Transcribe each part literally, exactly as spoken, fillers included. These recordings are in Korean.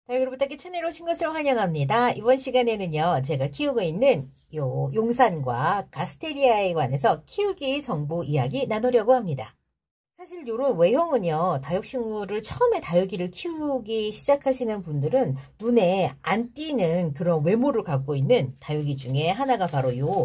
다육이를 부탁해 채널에 오신 것을 환영합니다. 이번 시간에는요, 제가 키우고 있는 요 용산과 가스테리아에 관해서 키우기 정보 이야기 나누려고 합니다. 사실 요런 외형은요, 다육식물을 처음에 다육이를 키우기 시작하시는 분들은 눈에 안 띄는 그런 외모를 갖고 있는 다육이 중에 하나가 바로 요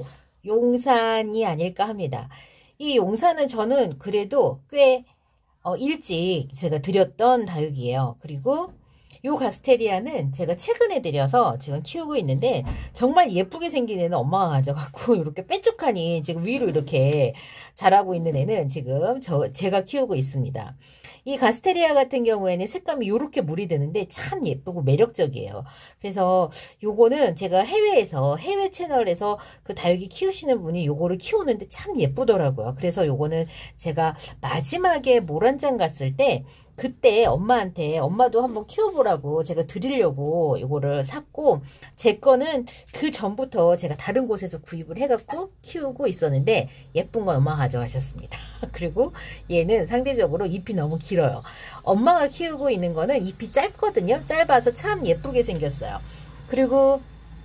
용산이 아닐까 합니다. 이 용산은 저는 그래도 꽤 어, 일찍 제가 드렸던 다육이에요. 그리고 요 가스테리아는 제가 최근에 들여서 지금 키우고 있는데 정말 예쁘게 생긴 애는 엄마가 가져갖고 이렇게 뾰족하니 지금 위로 이렇게 자라고 있는 애는 지금 저 제가 키우고 있습니다. 이 가스테리아 같은 경우에는 색감이 이렇게 물이 드는데 참 예쁘고 매력적이에요. 그래서 요거는 제가 해외에서 해외 채널에서 그 다육이 키우시는 분이 요거를 키우는데 참 예쁘더라고요. 그래서 요거는 제가 마지막에 모란장 갔을 때 그때 엄마한테 엄마도 한번 키워보라고 제가 드리려고 이거를 샀고, 제 거는 그 전부터 제가 다른 곳에서 구입을 해갖고 키우고 있었는데 예쁜 건 엄마가 가져가셨습니다. 그리고 얘는 상대적으로 잎이 너무 길어요. 엄마가 키우고 있는 거는 잎이 짧거든요. 짧아서 참 예쁘게 생겼어요. 그리고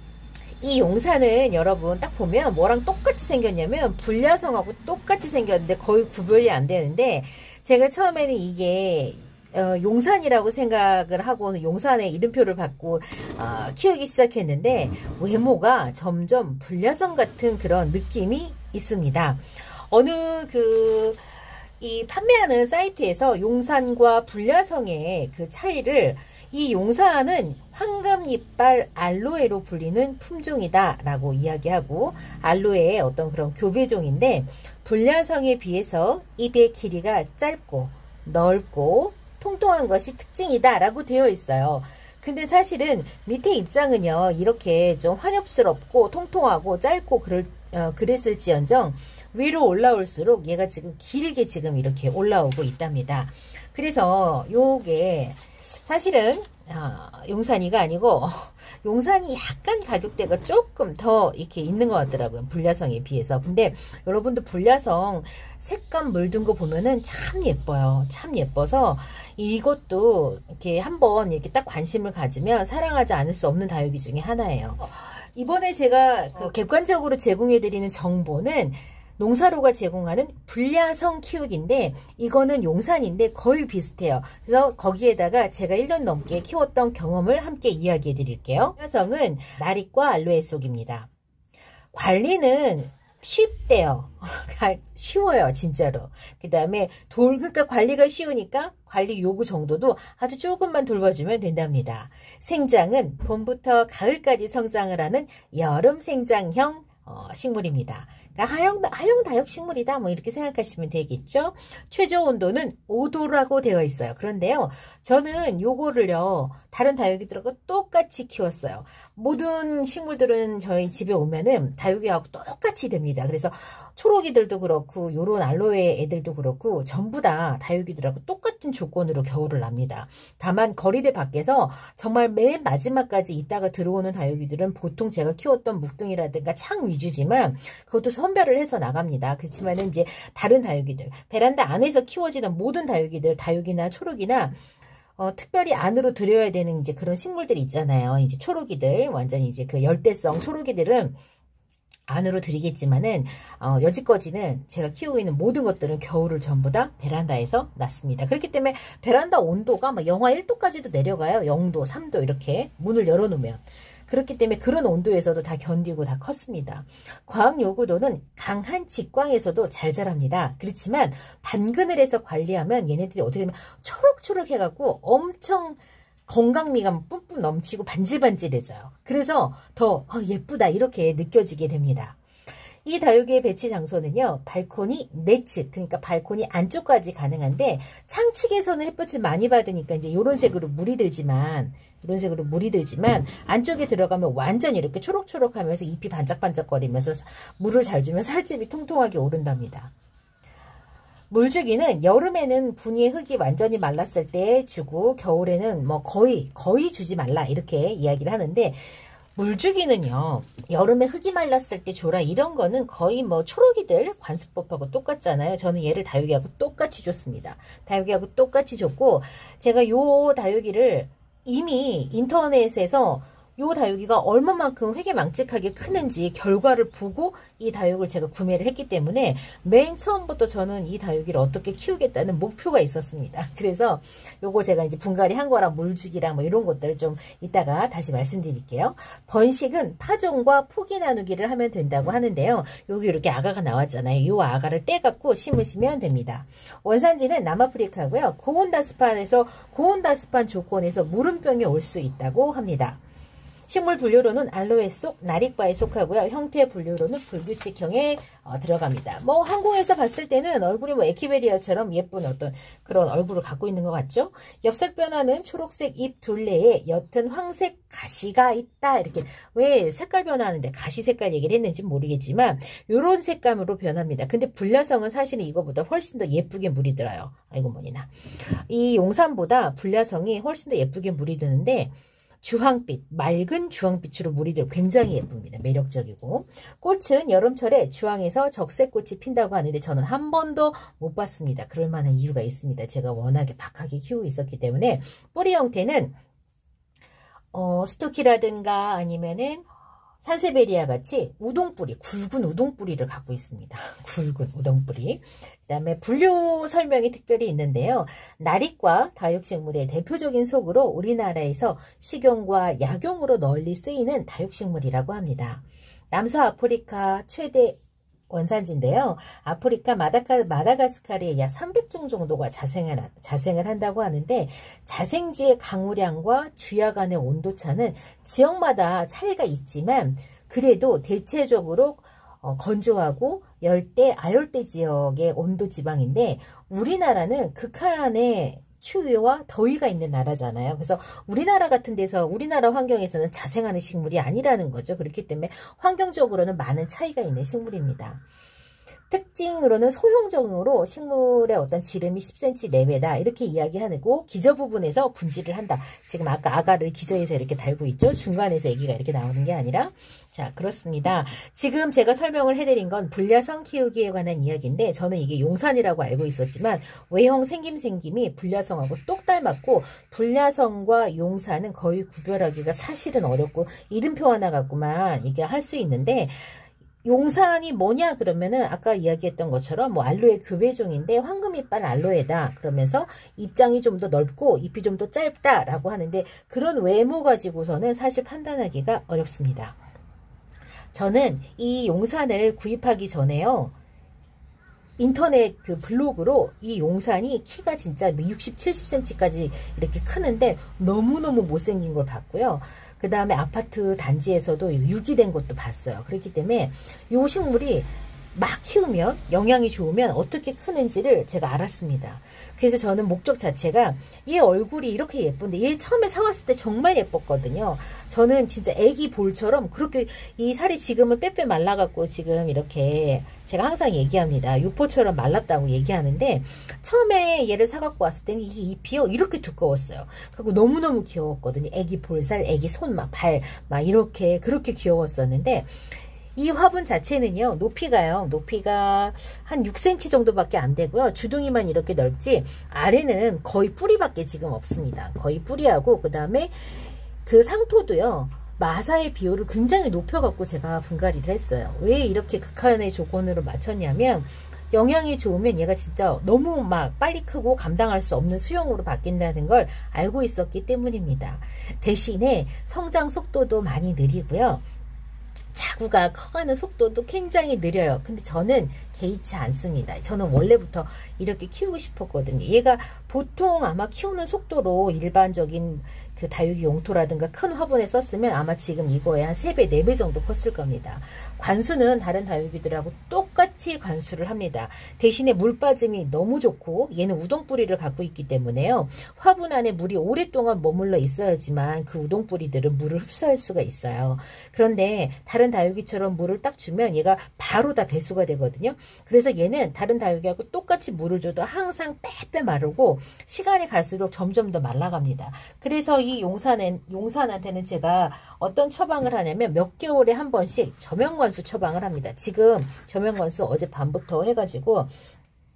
이 용산은 여러분 딱 보면 뭐랑 똑같이 생겼냐면 불야성하고 똑같이 생겼는데 거의 구별이 안 되는데, 제가 처음에는 이게 어, 용산이라고 생각을 하고 용산의 이름표를 받고 어, 키우기 시작했는데 외모가 점점 불야성 같은 그런 느낌이 있습니다. 어느 그 이 판매하는 사이트에서 용산과 불야성의 그 차이를, 이 용산은 황금이빨 알로에로 불리는 품종이다 라고 이야기하고, 알로에의 어떤 그런 교배종인데 불야성에 비해서 잎의 길이가 짧고 넓고 통통한 것이 특징이다 라고 되어 있어요. 근데 사실은 밑에 입장은요, 이렇게 좀 환엽스럽고 통통하고 짧고 그럴, 어, 그랬을지언정 위로 올라올수록 얘가 지금 길게 지금 이렇게 올라오고 있답니다. 그래서 요게 사실은 어, 용산이가 아니고 용산이 약간 가격대가 조금 더 이렇게 있는 것 같더라고요, 불야성에 비해서. 근데 여러분도 불야성 색감 물든 거 보면은 참 예뻐요. 참 예뻐서 이것도 이렇게 한번 이렇게 딱 관심을 가지면 사랑하지 않을 수 없는 다육이 중에 하나예요. 이번에 제가 그 객관적으로 제공해드리는 정보는 농사로가 제공하는 불야성 키우기인데, 이거는 용산인데 거의 비슷해요. 그래서 거기에다가 제가 일 년 넘게 키웠던 경험을 함께 이야기해 드릴게요. 불야성은 나릿과 알로에 속입니다. 관리는 쉽대요. 쉬워요, 진짜로. 그 다음에 돌, 그러니까 관리가 쉬우니까 관리 요구 정도도 아주 조금만 돌봐주면 된답니다. 생장은 봄부터 가을까지 성장을 하는 여름 생장형 어, 식물입니다. 그러니까 하영, 하영 다육 식물이다 뭐 이렇게 생각하시면 되겠죠. 최저 온도는 오 도라고 되어 있어요. 그런데요, 저는 요거를요 다른 다육이들하고 똑같이 키웠어요. 모든 식물들은 저희 집에 오면은 다육이하고 똑같이 됩니다. 그래서 초록이들도 그렇고 요런 알로에 애들도 그렇고 전부 다 다육이들하고 똑같은 조건으로 겨울을 납니다. 다만 거리대 밖에서 정말 맨 마지막까지 있다가 들어오는 다육이들은 보통 제가 키웠던 묵둥이라든가 창 위주지만 그것도 선별을 해서 나갑니다. 그렇지만은 이제 다른 다육이들, 베란다 안에서 키워지는 모든 다육이들, 다육이나 초록이나 어, 특별히 안으로 들여야 되는 이제 그런 식물들이 있잖아요. 이제 초록이들, 완전히 이제 그 열대성 초록이들은 안으로 들이겠지만은 어, 여지까지는 제가 키우고 있는 모든 것들은 겨울을 전부 다 베란다에서 났습니다. 그렇기 때문에 베란다 온도가 막 영하 일 도까지도 내려가요. 영 도, 삼 도 이렇게 문을 열어놓으면. 그렇기 때문에 그런 온도에서도 다 견디고 다 컸습니다. 과학 요구도는 강한 직광에서도 잘 자랍니다. 그렇지만 반그늘에서 관리하면 얘네들이 어떻게 되면 초록초록 해갖고 엄청 건강미가 뿜뿜 넘치고 반질반질해져요. 그래서 더 예쁘다 이렇게 느껴지게 됩니다. 이 다육이의 배치 장소는요, 발코니 내측, 그러니까 발코니 안쪽까지 가능한데, 창측에서는 햇볕을 많이 받으니까 이제 이런 색으로 물이 들지만, 이런 색으로 물이 들지만, 안쪽에 들어가면 완전히 이렇게 초록초록 하면서 잎이 반짝반짝거리면서 물을 잘 주면 살집이 통통하게 오른답니다. 물주기는 여름에는 분이의 흙이 완전히 말랐을 때 주고, 겨울에는 뭐 거의, 거의 주지 말라, 이렇게 이야기를 하는데, 물주기는요, 여름에 흙이 말랐을 때 줘라 이런 거는 거의 뭐 초록이들 관수법하고 똑같잖아요. 저는 얘를 다육이하고 똑같이 줬습니다. 다육이하고 똑같이 줬고, 제가 요 다육이를 이미 인터넷에서 요 다육이가 얼마만큼 회개망측하게 크는지 결과를 보고 이 다육을 제가 구매를 했기 때문에 맨 처음부터 저는 이 다육이를 어떻게 키우겠다는 목표가 있었습니다. 그래서 요거 제가 이제 분갈이 한 거랑 물주기랑 뭐 이런 것들을 좀 이따가 다시 말씀드릴게요. 번식은 파종과 포기 나누기를 하면 된다고 하는데요. 여기 이렇게 아가가 나왔잖아요. 요 아가를 떼갖고 심으시면 됩니다. 원산지는 남아프리카고요. 고온다습판에서 고온다습한 조건에서 무름병이 올 수 있다고 합니다. 식물 분류로는 알로에 속, 나릭바에 속하고요. 형태 분류로는 불규칙형에 어, 들어갑니다. 뭐 항공에서 봤을 때는 얼굴이 뭐 에키베리아처럼 예쁜 어떤 그런 얼굴을 갖고 있는 것 같죠? 엽색 변화는 초록색 잎 둘레에 옅은 황색 가시가 있다. 이렇게 왜 색깔 변화하는데 가시 색깔 얘기를 했는지 모르겠지만 이런 색감으로 변합니다. 근데 불야성은 사실은 이거보다 훨씬 더 예쁘게 물이 들어요. 아이고 뭐니나. 이 용산보다 불야성이 훨씬 더 예쁘게 물이 드는데 주황빛, 맑은 주황빛으로 물이 들어 굉장히 예쁩니다. 매력적이고 꽃은 여름철에 주황에서 적색꽃이 핀다고 하는데 저는 한 번도 못 봤습니다. 그럴 만한 이유가 있습니다. 제가 워낙에 박하게 키우고 있었기 때문에 뿌리 형태는 어, 스토키라든가 아니면은 산세베리아 같이 우동뿌리, 굵은 우동뿌리를 갖고 있습니다. 굵은 우동뿌리. 그 다음에 분류 설명이 특별히 있는데요. 나릭과 다육식물의 대표적인 속으로 우리나라에서 식용과 약용으로 널리 쓰이는 다육식물이라고 합니다. 남서아프리카 최대 원산지인데요. 아프리카 마다가, 마다가스카르에 약 삼백 종 정도가 자생을, 자생을 한다고 하는데 자생지의 강우량과 주야 간의 온도차는 지역마다 차이가 있지만 그래도 대체적으로 어, 건조하고 열대, 아열대 지역의 온도 지방인데 우리나라는 극한의 추위와 더위가 있는 나라잖아요. 그래서 우리나라 같은 데서 우리나라 환경에서는 자생하는 식물이 아니라는 거죠. 그렇기 때문에 환경적으로는 많은 차이가 있는 식물입니다. 특징으로는 소형종으로 식물의 어떤 지름이 십 센티미터 내외다 이렇게 이야기하고 기저 부분에서 분지를 한다. 지금 아까 아가를 기저에서 이렇게 달고 있죠. 중간에서 아기가 이렇게 나오는 게 아니라 자 그렇습니다. 지금 제가 설명을 해드린 건 불야성 키우기에 관한 이야기인데 저는 이게 용산이라고 알고 있었지만 외형 생김생김이 불야성하고 똑 닮았고 불야성과 용산은 거의 구별하기가 사실은 어렵고 이름표 하나 갖고만 이게 할 수 있는데 용산이 뭐냐 그러면은 아까 이야기했던 것처럼 뭐 알로에 교배종인데 황금이빨 알로에다 그러면서 입장이 좀 더 넓고 잎이 좀 더 짧다라고 하는데 그런 외모 가지고서는 사실 판단하기가 어렵습니다. 저는 이 용산을 구입하기 전에요. 인터넷 그 블로그로 이 용산이 키가 진짜 육십, 칠십 센티미터까지 이렇게 크는데 너무너무 못생긴 걸 봤고요. 그 다음에 아파트 단지에서도 유기된 것도 봤어요. 그렇기 때문에 이 식물이 막 키우면 영양이 좋으면 어떻게 크는지를 제가 알았습니다. 그래서 저는 목적 자체가 얘 얼굴이 이렇게 예쁜데 얘 처음에 사왔을 때 정말 예뻤거든요. 저는 진짜 애기 볼처럼 그렇게 이 살이 지금은 빼빼 말라갖고 지금 이렇게 제가 항상 얘기합니다. 육포처럼 말랐다고 얘기하는데 처음에 얘를 사갖고 왔을 때는 이게 잎이요 이렇게 두꺼웠어요. 그리고 너무너무 귀여웠거든요. 애기 볼살, 애기 손, 막 발, 막 이렇게 그렇게 귀여웠었는데 이 화분 자체는요 높이가요 높이가 한 육 센티미터 정도밖에 안 되고요 주둥이만 이렇게 넓지 아래는 거의 뿌리밖에 지금 없습니다. 거의 뿌리하고 그 다음에 그 상토도요 마사의 비율을 굉장히 높여 갖고 제가 분갈이를 했어요. 왜 이렇게 극한의 조건으로 맞췄냐면 영양이 좋으면 얘가 진짜 너무 막 빨리 크고 감당할 수 없는 수영으로 바뀐다는 걸 알고 있었기 때문입니다. 대신에 성장 속도도 많이 느리고요 자구가 커가는 속도도 굉장히 느려요. 근데 저는 개의치 않습니다. 저는 원래부터 이렇게 키우고 싶었거든요. 얘가 보통 아마 키우는 속도로 일반적인 그 다육이 용토라든가 큰 화분에 썼으면 아마 지금 이거에 한 세 배, 네 배 정도 컸을 겁니다. 관수는 다른 다육이들하고 똑같이 관수를 합니다. 대신에 물 빠짐이 너무 좋고 얘는 우동뿌리를 갖고 있기 때문에요. 화분 안에 물이 오랫동안 머물러 있어야지만 그 우동뿌리들은 물을 흡수할 수가 있어요. 그런데 다른 다육이처럼 물을 딱 주면 얘가 바로 다 배수가 되거든요. 그래서 얘는 다른 다육이하고 똑같이 물을 줘도 항상 빼빼 마르고 시간이 갈수록 점점 더 말라갑니다. 그래서 이 용산엔, 용산한테는 제가 어떤 처방을 하냐면 몇 개월에 한 번씩 저명관수 처방을 합니다. 지금 저명관수 어젯밤부터 해가지고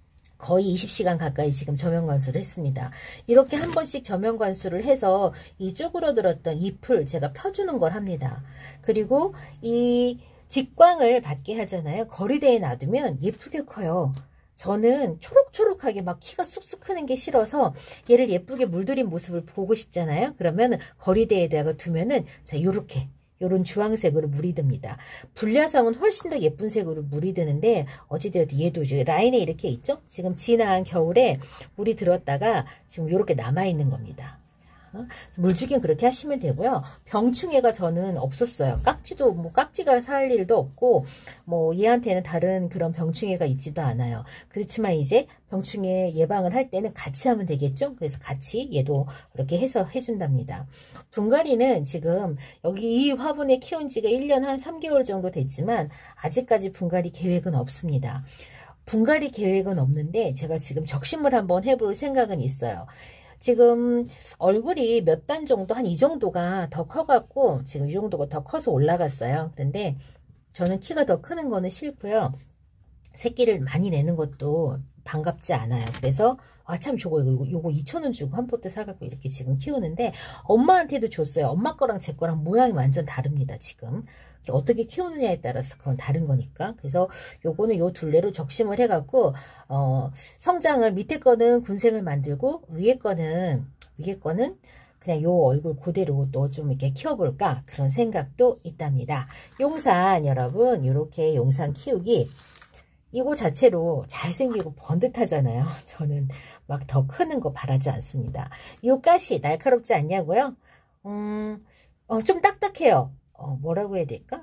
거의 이십 시간 가까이 지금 저면 관수를 했습니다. 이렇게 한 번씩 저면 관수를 해서 이 쭈그러들었던 잎을 제가 펴주는 걸 합니다. 그리고 이 직광을 받게 하잖아요. 거리대에 놔두면 예쁘게 커요. 저는 초록초록하게 막 키가 쑥쑥 크는 게 싫어서 얘를 예쁘게 물들인 모습을 보고 싶잖아요. 그러면 거리대에다가 두면은 자, 요렇게 요런 주황색으로 물이 듭니다. 불야성은 훨씬 더 예쁜 색으로 물이 드는데 어찌되어도 얘도 라인에 이렇게 있죠? 지금 지난 겨울에 물이 들었다가 지금 이렇게 남아있는 겁니다. 물주기는 그렇게 하시면 되고요. 병충해가 저는 없었어요. 깍지도 뭐 깍지가 살 일도 없고 뭐 얘한테는 다른 그런 병충해가 있지도 않아요. 그렇지만 이제 병충해 예방을 할 때는 같이 하면 되겠죠. 그래서 같이 얘도 이렇게 해서 해준답니다. 분갈이는 지금 여기 이 화분에 키운 지가 일 년 한 삼 개월 정도 됐지만 아직까지 분갈이 계획은 없습니다. 분갈이 계획은 없는데 제가 지금 적심을 한번 해볼 생각은 있어요. 지금 얼굴이 몇 단 정도 한 이 정도가 더 커갖고 지금 이 정도가 더 커서 올라갔어요. 그런데 저는 키가 더 크는 거는 싫고요. 새끼를 많이 내는 것도 반갑지 않아요. 그래서 아 참 저거 이거 요거 이천 원 주고 한 포트 사갖고 이렇게 지금 키우는데 엄마한테도 줬어요. 엄마 거랑 제 거랑 모양이 완전 다릅니다. 지금 어떻게 키우느냐에 따라서 그건 다른 거니까. 그래서 요거는 요 둘레로 적심을 해갖고 어 성장을 밑에 거는 군생을 만들고 위에 거는 위에 거는 그냥 요 얼굴 그대로 또 좀 이렇게 키워볼까 그런 생각도 있답니다. 용산 여러분 요렇게 용산 키우기 이거 자체로 잘생기고 번듯하잖아요. 저는 막 더 크는 거 바라지 않습니다. 요 가시 날카롭지 않냐고요? 음, 어, 좀 딱딱해요. 어, 뭐라고 해야 될까?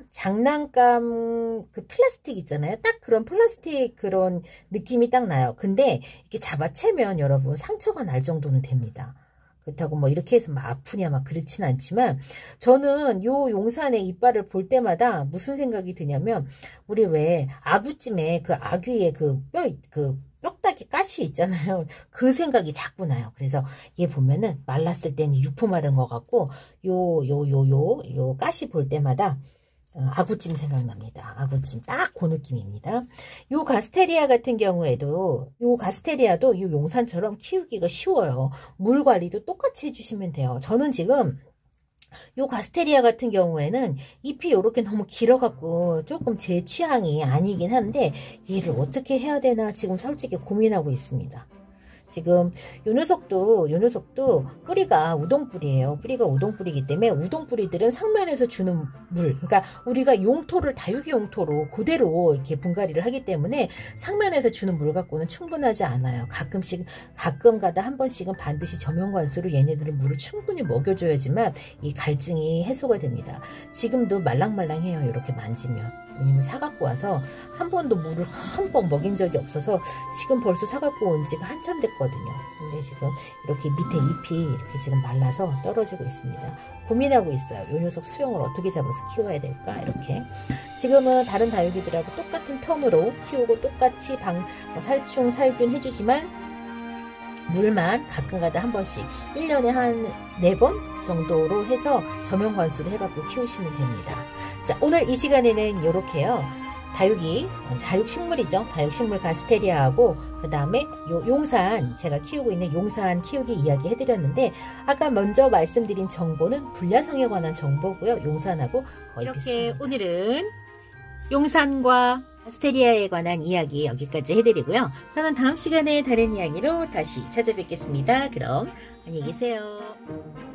장난감 그 플라스틱 있잖아요. 딱 그런 플라스틱 그런 느낌이 딱 나요. 근데 이렇게 잡아채면 여러분 상처가 날 정도는 됩니다. 그렇다고 뭐 이렇게 해서 막 아프냐 막 그렇진 않지만 저는 요 용산의 이빨을 볼 때마다 무슨 생각이 드냐면 우리 왜 아구찜에 그 아귀의 그 뼈, 그 뼈다귀 가시 있잖아요. 그 생각이 자꾸 나요. 그래서 얘 보면은 말랐을 때는 육포 마른 것 같고 요 요 요 요 요 가시 볼 때마다 어, 아구찜 생각납니다. 아구찜 딱 그 느낌입니다. 요 가스테리아 같은 경우에도 요 가스테리아도 요 용산처럼 키우기가 쉬워요. 물 관리도 똑같이 해주시면 돼요. 저는 지금 요 가스테리아 같은 경우에는 잎이 요렇게 너무 길어갖고 조금 제 취향이 아니긴 한데 얘를 어떻게 해야 되나 지금 솔직히 고민하고 있습니다. 지금 요 녀석도 요 녀석도 뿌리가 우동뿌리예요. 뿌리가 우동뿌리이기 때문에 우동뿌리들은 상면에서 주는 물, 그러니까 우리가 용토를 다육이 용토로 그대로 이렇게 분갈이를 하기 때문에 상면에서 주는 물 갖고는 충분하지 않아요. 가끔씩 가끔가다 한 번씩은 반드시 저면관수로 얘네들은 물을 충분히 먹여줘야지만 이 갈증이 해소가 됩니다. 지금도 말랑말랑해요. 이렇게 만지면. 왜냐면 사갖고 와서 한 번도 물을 흠뻑 먹인 적이 없어서 지금 벌써 사갖고 온 지가 한참 됐거든요. 근데 지금 이렇게 밑에 잎이 이렇게 지금 말라서 떨어지고 있습니다. 고민하고 있어요. 이 녀석 수영을 어떻게 잡아서 키워야 될까 이렇게. 지금은 다른 다육이들하고 똑같은 텀으로 키우고 똑같이 방, 뭐 살충 살균 해주지만 물만 가끔가다 한 번씩 일 년에 한 네 번 정도로 해서 저면 관수를 해갖고 키우시면 됩니다. 자, 오늘 이 시간에는 이렇게요. 다육이, 다육식물이죠. 다육식물 가스테리아하고 그 다음에 요 용산, 제가 키우고 있는 용산 키우기 이야기 해드렸는데 아까 먼저 말씀드린 정보는 불야성에 관한 정보고요. 용산하고 거의 이렇게 비슷합니다. 오늘은 용산과 가스테리아에 관한 이야기 여기까지 해드리고요. 저는 다음 시간에 다른 이야기로 다시 찾아뵙겠습니다. 그럼 안녕히 계세요.